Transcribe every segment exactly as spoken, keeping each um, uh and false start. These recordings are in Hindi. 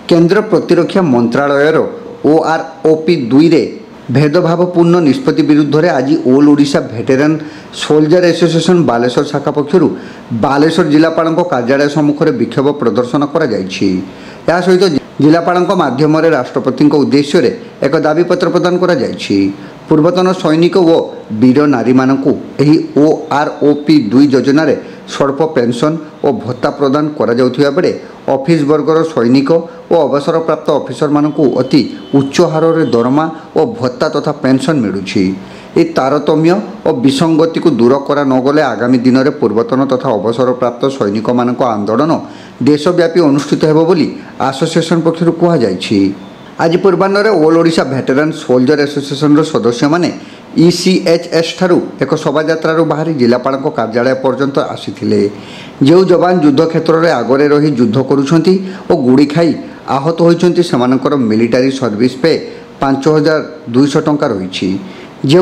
केंद्र प्रतिरक्षा मंत्रालयर ओआरओपी दुई रे भेदभावपूर्ण निष्पत्ति विरुद्ध रे आज all Odisha veteran soldier association Baleswar शाखा पक्षर बालेश्वर जिलापाल कार्यालय सम्मुखें विक्षोभ प्रदर्शन कर सहित जिलापाल माध्यम राष्ट्रपति उद्देश्य रे एक दाबीपत्र प्रदान कर पूर्वतन सैनिक व वीर नारी मानकु एही ओआरओपी दुई योजना रे स्वल्प पेंशन और भत्ता प्रदान करा जाउथिबा बेले ऑफिस वर्गर सैनिक और अवसर प्राप्त ऑफिसर मानकु अति उच्च हार रे दरमा और भत्ता तथा पेंशन मिलुछि। ए तारतम्य और विसंगति को दूर करा नगले आगामी दिन में पूर्वतन तथा अवसर प्राप्त सैनिक मानक आंदोलन देशव्यापी अनुष्ठित हेबो बोली एसोसिएशन पक्षरु कुहा जायछि। आज पूर्वाह्न all Odisha veteran soldier association सदस्य माने ईसीएचएस ठारू एक शोभायात्रा बाहरी जिलापाल कार्यालय पर्यंत आसीथिले। जो जवान युद्ध क्षेत्र में आगरे रही युद्ध करुछंती और गुड़ी खाई आहत होइछंती सेमानकर मिलिटारी सर्विस पे पांच हजार दुईश टंका रही। जो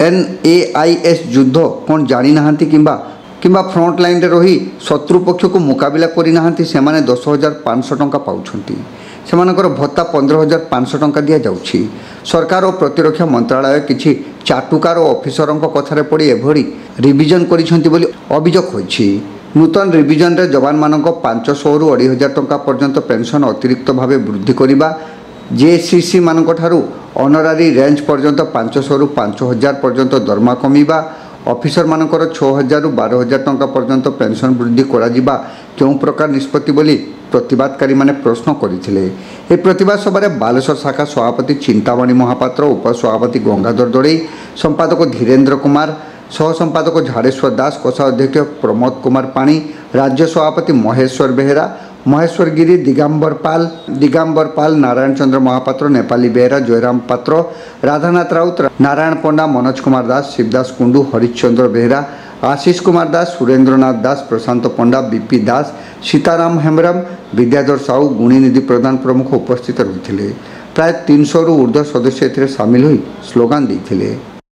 एनएआईएस युद्ध कौन जानी नाहांती किंबा किंबा फ्रंट लाइन रे रही शत्रु पक्ष को मुकाबला करी नाहांती सेमाने दस हजार पाँच टंका पाउछंती। सेमानकर भत्ता पंद्रह हजार पाँच टंका दिया जाउछि। सरकार और प्रतिरक्षा मंत्रालय किछि चाटुकार और ऑफिसर कथार पड़ी एभरी रिविजन करिसेंती बोली अभियोग होइछि। नूतन रिविजन रे जवान मानक पाँच सौ रु अढ़ाई हजार टंका पर्यंत पेंशन अतिरिक्त भाव वृद्धि करिबा जेसीसी मानक ठारू ऑनरारी रेंज पर्यंत पाँच सौ रु पाँच हजार पर्यंत दरमा कमिबा ऑफिसर मानकर छह हजार रु बारह हजार टंका पर्यंत पेंशन वृद्धि करा जिबा केउ प्रकार निष्पत्ति बोली प्रतिवादकारी माने प्रश्न करथिले। ए प्रतिवाद सभा बालेश्वर शाखा सभापति चिंतामणि महापात्र, उपसभापति गंगाधर दड़ई, संपादक धीरेन्द्र कुमार, सह संपादक झाड़ेश्वर दास, कोषाध्यक्ष प्रमोद कुमार पाणी, राज्य सभापति महेश्वर बेहेरा, महेश्वर गिरी, दिगंबर पाल दिगंबर पाल नारायण चंद्र महापात्र, नेपाली बेहेरा, जयराम पात्र, राधानाथ राउत, नारायण पंडा, मनोज कुमार दास, शिवदास कुंडू, हरिश्चंद्र बेहेरा, आशीष कुमार दास, सुरेंद्रनाथ दास, प्रशांत पंडा, बीपी दास, सीताराम हेम्ब्रम, विद्याधर साहू, गुणीनिधि प्रधान प्रमुख उपस्थित रही। प्राय तीन सौ रु ऊर्ध्व सदस्य एथिरे सामिल होई स्लोगान देथिले।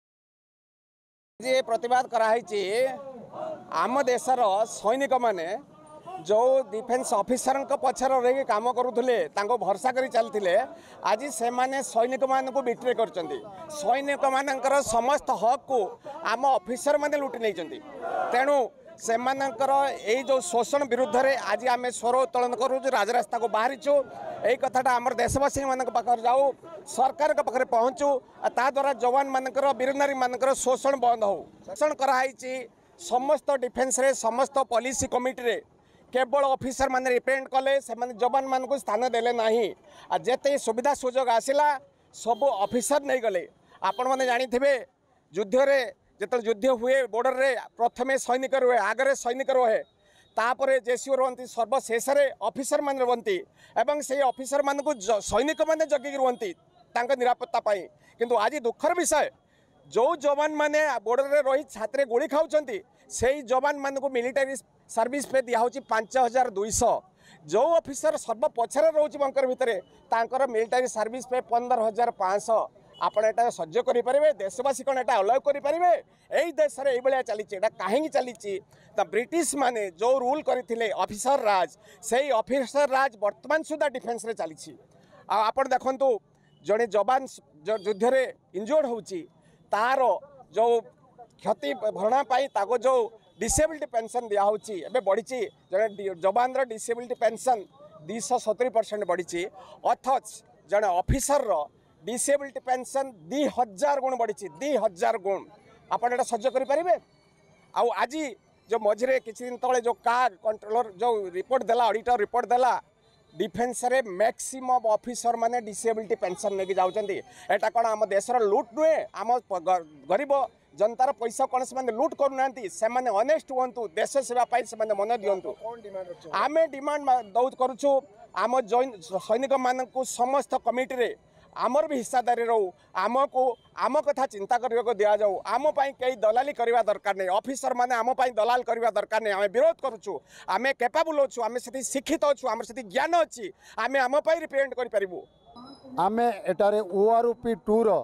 जे प्रतिवाद कराई आम देशर सैनिक माने जो डिफेन्स ऑफिसर पछर रही काम करुले भरसा कर चलते आज से माने सैनिक मान को बिट्रे कर सैनिक मानकर समस्त हक को आम ऑफिसर माने लुटि नहीं। तेणु से यही जो शोषण विरुद्ध रे आज आम स्वर उत्तोलन करूँ राजरास्ता को बाहरीचु। यही कथाटा आम देशवासी मान पाखे जाऊ सरकार पाखे पहुँचू ता द्वारा जवान मानकर वीर नारी मानकर शोषण बंद हो। शोषण कराई समस्त डिफेन्स रे समस्त पॉलिसी कमिटी रे केवल ऑफिसर माने रिप्रेजेंट कले से माने जवान मान को स्थान देले नहीं। आ जेते सुविधा सुजोग आसिला सब ऑफिसर नहीं गले। आपण माने जानी थिबे युद्ध रे जेते युद्ध हुए बॉर्डर रे प्रथमे सैनिक रुहे आगरे सैनिक रुहे तापरे जेसीओ रहती सर्वशेष ऑफिसर मान रहती एवं से ऑफिसर मान को सैनिक माने जगिक रहती तांका निरापत्ता पाई। किंतु आज दुखर विषय जो जवान माने बॉर्डर रे रही छात्रे गोली खाउछंती से जवान मान को मिलिटारी सर्विस पे दिया होची पाँच हजार दुईश। जो ऑफिसर सर्व पछरे रोच बंकर भितर तांकर मिलिटारी सर्विस पे पंद्रह हजार पाँच आपण एटा सह्य करें देशवासी कौन एटा अलाउ करें यही देश में ये चली कहीं चली ब्रिटिश माने जो रूल करते ऑफिसर राज से ऑफिसर राज वर्तमान सुधा डिफेन्स रे चली। आप देखु जड़े जवान जो युद्ध रे इंजोर्ड होची तार जो क्षति भरणा पाई ताको जो डिसेबिलिटी पेंशन दिया होची एबे बढ़ी जड़े जवान रो डिसेबिलिटी पेंशन दुई सौ सतुरी परसेंट बढ़ी अथच जड़े ऑफिसर रो डिसेबिलिटी पेंशन दी हजार गुण बढ़ी दी हजार गुण आपड़ एटा सह्य करें। आज जो मझे किसी दिन तले जो कार कंट्रोलर जो रिपोर्ट देला ऑडिटर रिपोर्ट देला डिफेन्स रे मैक्सिमम ऑफिसर माने डिसेबिलिटी पेंशन लेके जाउचंती। एटा कोन आम देशर लूट नुहे आम गरीब जनतार पैसा कौन से लुट करूना से अनेस्ट हूँ देश सेवा से मन दिंतु। आम डिमांड दौ करुचु आम सैनिक मान को समस्त कमिटी रे आमर भी हिस्सादारी रहू आम को आम कथा चिंता करने को दि जाऊ आम कई दलाली करवा दरकार नहीं ऑफिसर माने आम दलाल करवा दरकार नहीं। आम विरोध करुचु आम कैपेबल अच्छु आम से शिक्षित अच्छु आम से ज्ञान अच्छी आम आम रिप्रेजेंट करूँ। आम एटारे ओआरओपी टू रो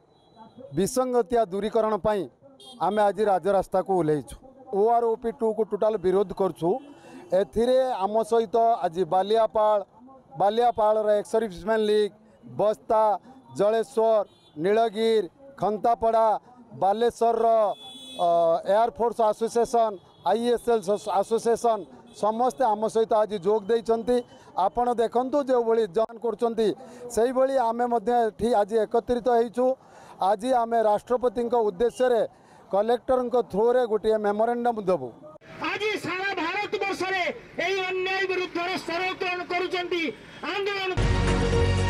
विसंगतिया दूरीकरण पाई आम आज राजरास्ता को ओह्लैचु। ओआरओपी टू को टोटाल विरोध करछु। एथिरे आम सहित आज Baliapal Baliapal ex serviceman league Basta Jaleswar Nilgiri Khantapada Baleswar air force association ISL association समस्ते आम सहित आज जोग देइछंती। आपण देखंतु जो भली जन करछंती सेही भली आमे मध्ये आज एकत्रित होइछु। आज आमे राष्ट्रपति उद्देश्य रे कलेक्टर थ्रू रे गोटे मेमोरेंडम देबु। आज सारा भारत वर्ष रे एही अन्याय विरुद्ध स्वर उत्तोलन करूछंती आंदोलन।